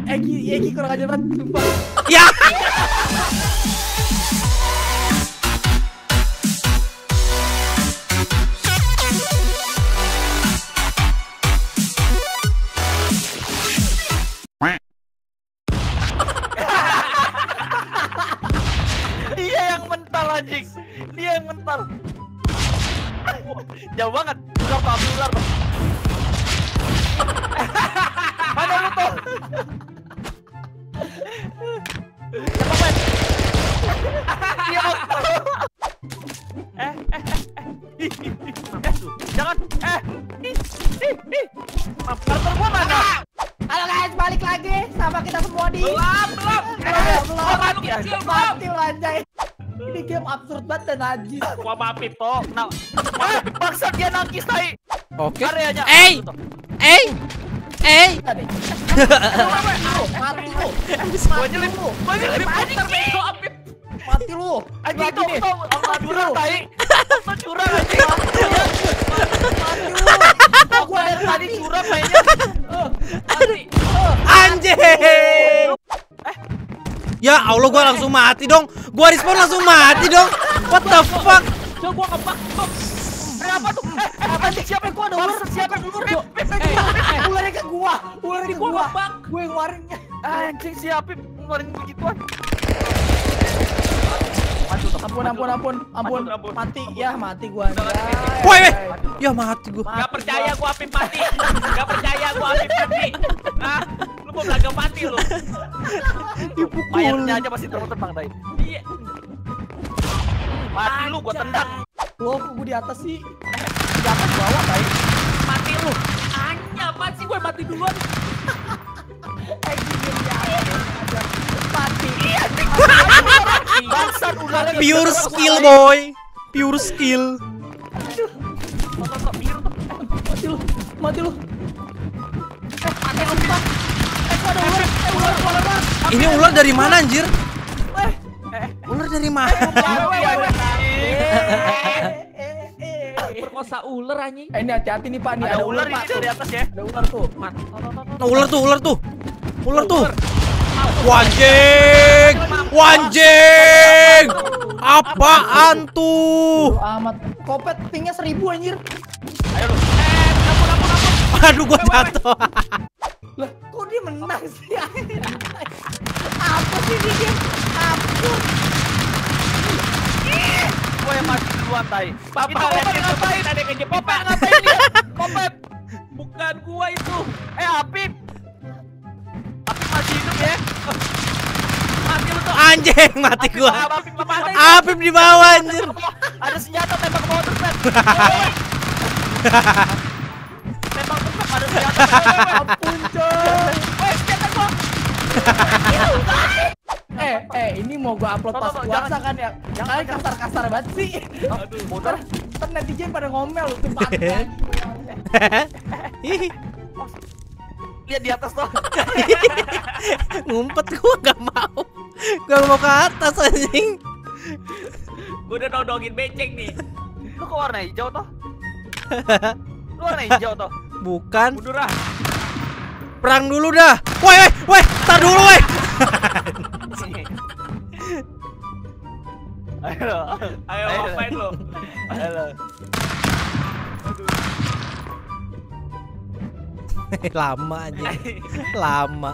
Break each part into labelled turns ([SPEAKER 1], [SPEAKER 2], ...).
[SPEAKER 1] Egi kurang ajar banget, sumpah.
[SPEAKER 2] Ya.
[SPEAKER 3] Dia yang mental anjing. Dia yang mental. Jauh banget. Ular tuh, ambil ular tuh. Mana lu tuh? Dia jangan. Karakter gua mana?
[SPEAKER 1] Halo guys, balik lagi sama kita semua di
[SPEAKER 3] Belum.
[SPEAKER 1] mati lu anjay. Ini game absurd banget dan najis.
[SPEAKER 3] Gua maafin toh. Nah, paksa dia nangis tai.
[SPEAKER 2] Oke.
[SPEAKER 3] Areanya.
[SPEAKER 1] Tadi. Mati lu.
[SPEAKER 3] Gua nyelip. Gua nyelip anjing bego Apip.
[SPEAKER 1] Mati lu.
[SPEAKER 3] Anjing
[SPEAKER 1] Lagi nih.
[SPEAKER 3] itu curang tai. Curang anjing.
[SPEAKER 1] Mati lu.
[SPEAKER 3] Gua dari tadi curang mainnya.
[SPEAKER 2] Anjing. Ya Allah, gua langsung mati dong. Gua respawn langsung mati dong. What the fuck?
[SPEAKER 3] Coba gua ngebak. Kenapa tuh? Anjing siapa yang gua ada ular? Siapa yang ular?
[SPEAKER 1] Ularnya ke gua. Ularnya ke gua. Gue yang ngeluarin.
[SPEAKER 3] Anjing si Apip ngeluarin begituan.
[SPEAKER 1] Ampun. Mati gua.
[SPEAKER 2] Woi, ya mati gua.
[SPEAKER 3] Gak percaya gua Apip mati. Gak percaya gua Apip mati. Hah? Lu mau belaga mati lu. Mayatnya aja masih terbang tai. Iya. Mati lu gua tendang.
[SPEAKER 1] Loh, kok gua di atas sih?
[SPEAKER 3] Di atas bawah tai. Mati lu. Anya apa sih gue mati duluan.
[SPEAKER 1] Mati.
[SPEAKER 3] Bangsat ular.
[SPEAKER 2] Pure skill, boy. Pure skill.
[SPEAKER 1] Mati lu.
[SPEAKER 2] Ini ular dari mana anjir? Ular dari mana?
[SPEAKER 3] Perkosa ular anjing.
[SPEAKER 1] Ini hati-hati nih Pak, nih
[SPEAKER 3] Ada ular ini
[SPEAKER 1] Pak.
[SPEAKER 3] dari atas ya.
[SPEAKER 1] Ada ular tuh.
[SPEAKER 2] Ular tuh. Wanjing. Apaan tuh?
[SPEAKER 1] Amat. Kopet pingnya 1000 anjir.
[SPEAKER 3] Ayo lu. Ampun.
[SPEAKER 2] Aduh, gua jatuh.
[SPEAKER 1] Lah, kok dia menang sih? Apa sih dia? Absurd.
[SPEAKER 3] Gue yang mati duluan tai.
[SPEAKER 1] Papa
[SPEAKER 3] ngapain? Ada kejepit. Papa ngapain dia? Kopet. Bukan gua itu. Apip. Apip masih hidup ya? Mati lu tuh.
[SPEAKER 2] Anjing, mati gua. Apip di bawah anjir.
[SPEAKER 3] Ada senjata tembak ke bawah terus. Tembak terus ada senjata.
[SPEAKER 1] Ampun, coy.
[SPEAKER 3] Senjata gua.
[SPEAKER 1] Ini mau gua upload pas puasa kan ya. Jangan kasar-kasar banget sih.
[SPEAKER 3] Aduh, motor.
[SPEAKER 1] Ntar netizen pada ngomel tuh Pak.
[SPEAKER 3] Lihat di atas tuh.
[SPEAKER 2] Ngumpet gua gak mau. Gak mau ke atas anjing.
[SPEAKER 3] Gua udah nodongin beceng nih. Lu kok warna hijau toh? Lu warna hijau toh?
[SPEAKER 2] Bukan.
[SPEAKER 3] Mundur ah.
[SPEAKER 2] Perang dulu dah. Woi, tar dulu woi.
[SPEAKER 3] Ayo ngapain lu? Ayo.
[SPEAKER 2] Lama aja. Lama.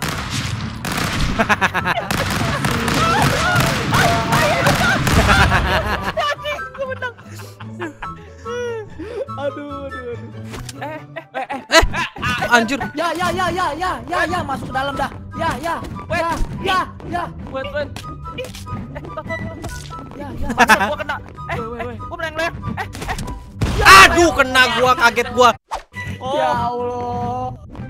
[SPEAKER 1] Aduh.
[SPEAKER 2] Anjir.
[SPEAKER 1] Ya, masuk ke dalam dah. Ya.
[SPEAKER 3] Wait.
[SPEAKER 1] Ya.
[SPEAKER 3] Masa gua kena. Gua meleng-leng.
[SPEAKER 2] Aduh, kena gua, kaget gua.
[SPEAKER 1] Ya Allah.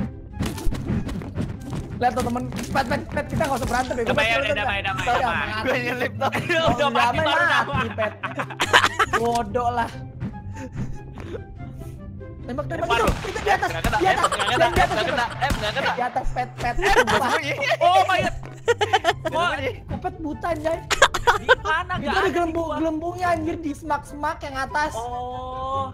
[SPEAKER 1] Lihat tuh temen, pet kita nggak usah berantem ya.
[SPEAKER 3] Damai. Gua nyelip tuh. Udah mati baru
[SPEAKER 1] mati, pet. Bodoh lah. Tembak itu di atas. Di atas pet.
[SPEAKER 3] Oh mayat.
[SPEAKER 1] Kopet buta anjay.
[SPEAKER 3] Di mana
[SPEAKER 1] Itu ada gelembungnya anjir di semak-semak yang atas.
[SPEAKER 3] Oh.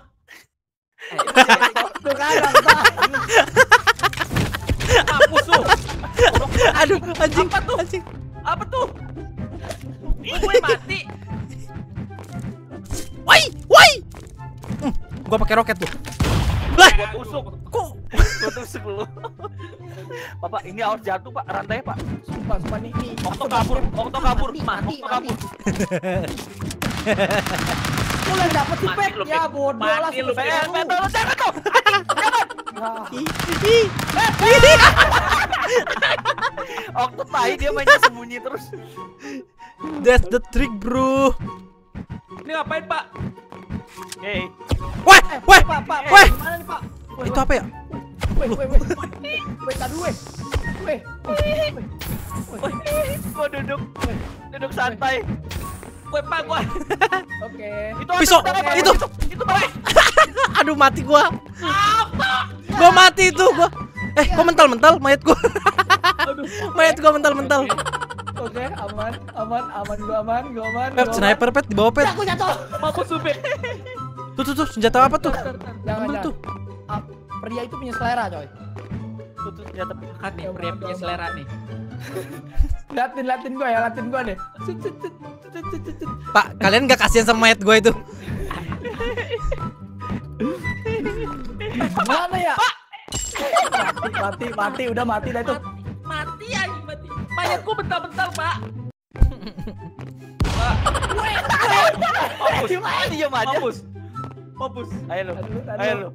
[SPEAKER 1] Tuh kan,
[SPEAKER 3] Mampus lu.
[SPEAKER 2] Aduh, anjing.
[SPEAKER 3] Apa tuh?
[SPEAKER 2] Anjing.
[SPEAKER 3] Apa tuh? Ih, gue mati.
[SPEAKER 2] Woi. Gua pakai roket tuh. Lah,
[SPEAKER 3] Gue tusuk.
[SPEAKER 2] kok
[SPEAKER 3] Gue tusuk dulu. Bapak, ini harus jatuh, Pak. Rantai, Pak.
[SPEAKER 1] Sumpah nih.
[SPEAKER 3] Okto kabur. Okto kabur.
[SPEAKER 1] Mati.
[SPEAKER 3] Okto kabur.
[SPEAKER 1] Mulai dapet si
[SPEAKER 3] Mati
[SPEAKER 1] Pet.
[SPEAKER 3] lu,
[SPEAKER 1] Ya
[SPEAKER 3] Pet.
[SPEAKER 1] bodoh lah.
[SPEAKER 3] Mati lu, Pet.
[SPEAKER 1] selesai
[SPEAKER 3] Pet,
[SPEAKER 1] lu.
[SPEAKER 3] lu jangan tuh. Okto tai dia mainnya sembunyi terus.
[SPEAKER 2] That's the trick, bro.
[SPEAKER 3] Ini ngapain, Pak? Hey.
[SPEAKER 2] Weh.
[SPEAKER 1] Pak.
[SPEAKER 2] Weh.
[SPEAKER 1] Gimana nih, Pak?
[SPEAKER 2] Itu apa ya?
[SPEAKER 1] Weh. Tadi weh.
[SPEAKER 3] Gua duduk santai. Woi, Pak, gua.
[SPEAKER 1] Oke.
[SPEAKER 3] Itu
[SPEAKER 2] Pisau, itu.
[SPEAKER 3] Pak.
[SPEAKER 2] Aduh, mati gua. Gua mati itu gua. Kok mental mayat gua. Mayat gua mental.
[SPEAKER 1] Oke, aman, gua aman.
[SPEAKER 2] Pep, sniper Pep di bawah Pep.
[SPEAKER 1] Aku jatuh.
[SPEAKER 3] Mampus lu, Pet.
[SPEAKER 2] Tuh, senjata apa tuh?
[SPEAKER 1] Jangan.
[SPEAKER 2] Ambil tuh.
[SPEAKER 1] Pria itu punya selera, coy.
[SPEAKER 3] Tuh ternyata kan nih, pria punya selera nih.
[SPEAKER 1] Latin gua deh.
[SPEAKER 2] Pak, kalian nggak kasihan sama mayat gua itu?
[SPEAKER 1] Mana ya? Mati, udah mati dah itu.
[SPEAKER 3] Mati anjing, mati. Mayatku bentar-bentar, Pak. Mampus. Ayo lo.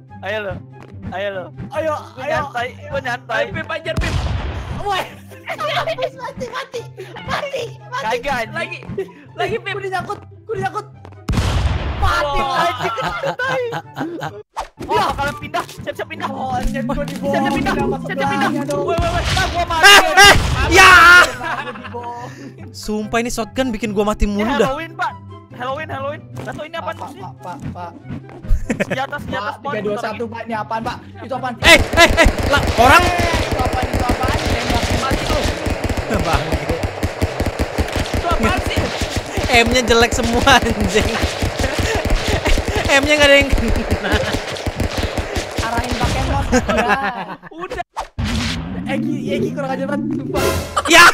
[SPEAKER 3] Gua nyantai. Pip ajar, Pip.
[SPEAKER 1] Woi. Mati.
[SPEAKER 3] Kagak lagi Pip.
[SPEAKER 1] Gua diangkut. Mati anjing.
[SPEAKER 3] Oh, bakalan pindah. Siap-siap pindah.
[SPEAKER 1] Oh, anjing gua dibohong.
[SPEAKER 3] Siap-siap pindah. Woi. Gua mati.
[SPEAKER 2] Ya.
[SPEAKER 1] Gua dibohong.
[SPEAKER 2] Sumpah ini shotgun bikin gua mati mulu dah.
[SPEAKER 3] Halloween, Pak. Halloween. Gak tau ini apaan sih?
[SPEAKER 1] Pak.
[SPEAKER 3] Senjata
[SPEAKER 1] Pak, 321 Pak, ini apaan Pak? Itu apaan?
[SPEAKER 2] Lah, orang
[SPEAKER 1] Itu apaan? Yang mati tuh.
[SPEAKER 2] Bang.
[SPEAKER 3] Itu apaan sih?
[SPEAKER 2] M-nya jelek semua anjing. M-nya nggak ada yang kena.
[SPEAKER 1] Arahin pakai mod.
[SPEAKER 3] Udah.
[SPEAKER 1] Egi kurang ajar banget. Sumpah.
[SPEAKER 2] Ya.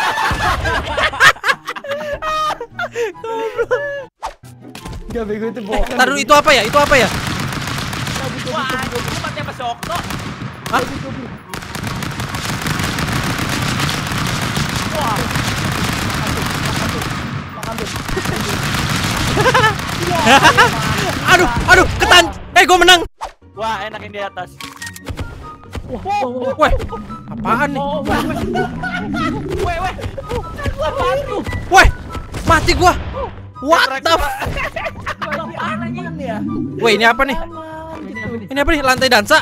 [SPEAKER 1] Gak bego itu bohong.
[SPEAKER 2] Taruh itu apa ya?
[SPEAKER 3] Wah, itu mati apa si Okto?
[SPEAKER 2] Hah?
[SPEAKER 3] Wah,
[SPEAKER 1] Makan tuh.
[SPEAKER 2] Aduh, ketan. Gua menang.
[SPEAKER 3] wah enak yang di atas.
[SPEAKER 2] Weh, apaan nih?
[SPEAKER 3] Weh. Apaan tuh?
[SPEAKER 2] Weh, mati gua. What the f...
[SPEAKER 1] Aman ya.
[SPEAKER 2] Weh, ini apa nih?
[SPEAKER 1] Aman gitu.
[SPEAKER 2] Ini apa nih? Lantai dansa?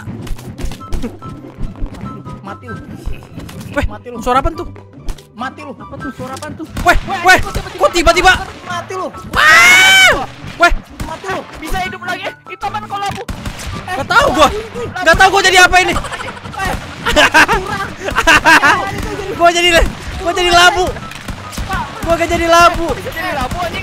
[SPEAKER 1] Mati lu.
[SPEAKER 2] Weh,
[SPEAKER 1] Mati lu.
[SPEAKER 2] suara apa tuh?
[SPEAKER 1] Mati lu. Apa tuh? Suara apaan tuh?
[SPEAKER 2] Weh, kok tiba-tiba?
[SPEAKER 1] Mati lu.
[SPEAKER 2] Weh,
[SPEAKER 1] Mati lu.
[SPEAKER 3] Bisa hidup lagi? Itu apa kolabu?
[SPEAKER 2] nggak tahu gua jadi apa ini. Gua jadi labu. Gua gak jadi labu.
[SPEAKER 3] Jadi labu anjing.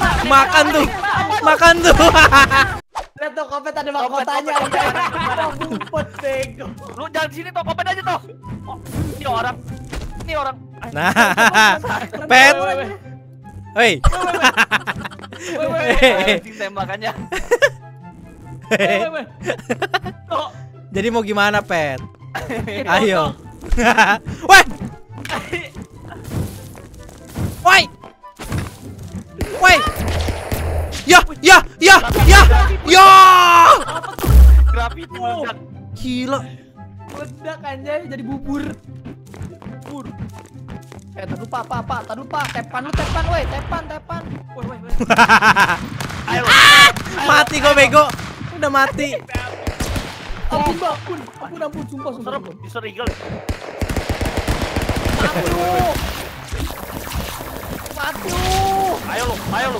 [SPEAKER 2] Makan tuh.
[SPEAKER 1] Lihat tuh Kopet ada mahkotanya. Bumpet bego.
[SPEAKER 3] Lu jangan sini toh, kopet aja toh. Oh, ini orang.
[SPEAKER 2] Nah, Pet. Hei.
[SPEAKER 3] Tembakannya. Toh.
[SPEAKER 2] Jadi mau gimana, Pet? Ayo. Weh. Ya.
[SPEAKER 3] Graffiti meledak.
[SPEAKER 2] Gila.
[SPEAKER 1] Meledak anjay jadi bubur. Tadi lupa. Tepan, woi. Tepan.
[SPEAKER 3] Woi. Ayo.
[SPEAKER 2] Mati gua bego. Udah mati.
[SPEAKER 1] Ampun, sumpah.
[SPEAKER 3] Serem, bisa regal ya?
[SPEAKER 1] Aduh.
[SPEAKER 3] Ayo lu.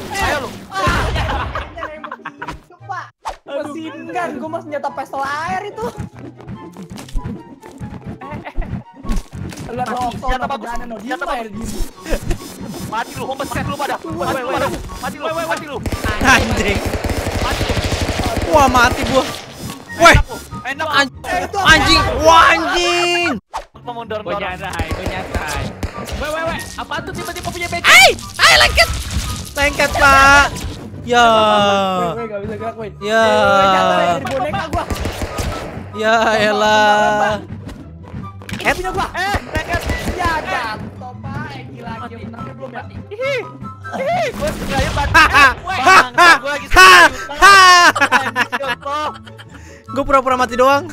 [SPEAKER 1] Coba. Mesin gun, gua mah senjata pistol air itu. Lihat lo,
[SPEAKER 3] senjata bagus. Senjata bagus. Mati lu pada. Mati lu.
[SPEAKER 2] Anjing. Wah, mati gua. Weh.
[SPEAKER 3] Enak.
[SPEAKER 2] Anjing. Wah, anjing.
[SPEAKER 3] Apa mundur?
[SPEAKER 4] Gue nyantai, gue nyantai.
[SPEAKER 3] Weh, apaan tuh tiba-tiba punya becak?
[SPEAKER 2] Ay, lengket. Lengket, Pak. Ya.
[SPEAKER 1] Weh, gak bisa gerak, weh.
[SPEAKER 2] Ya.
[SPEAKER 1] Weh, jatuh dari boneka gua.
[SPEAKER 2] Ya elah.
[SPEAKER 1] Punya gua.
[SPEAKER 3] Lengket.
[SPEAKER 1] Ya, jatuh, Pak. Gila, menangnya belum ya.
[SPEAKER 3] Gue sengaja mati. Gue lagi
[SPEAKER 2] Gue pura-pura mati doang.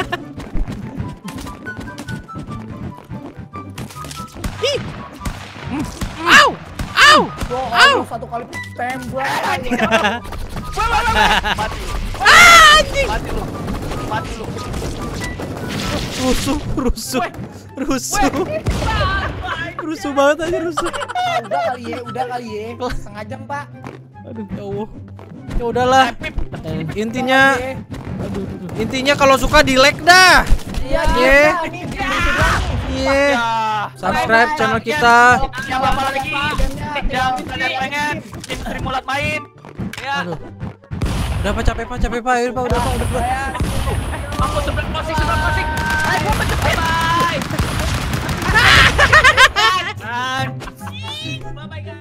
[SPEAKER 2] Ih. Au! Au! Au!
[SPEAKER 1] Satu kali tembak.
[SPEAKER 3] Mati.
[SPEAKER 2] Anjing.
[SPEAKER 3] Mati lu.
[SPEAKER 2] Rusuh. Rusuh banget aja rusuh.
[SPEAKER 1] Udah kali ya. Setengah jam, Pak.
[SPEAKER 2] Aduh, ya Allah. Ya udahlah. Intinya kalau suka di like dah.
[SPEAKER 1] Iya,
[SPEAKER 2] Iya. Subscribe channel kita.
[SPEAKER 3] Siapa lagi? Yang kalian pengen tim Sri Mulat main. Ya.
[SPEAKER 2] Aduh. Udah Pak, capek Pak. Ayo Pak, udah Pak.
[SPEAKER 3] Aku sebelah closing. Ayo gua mencepit. Bye. Bye guys.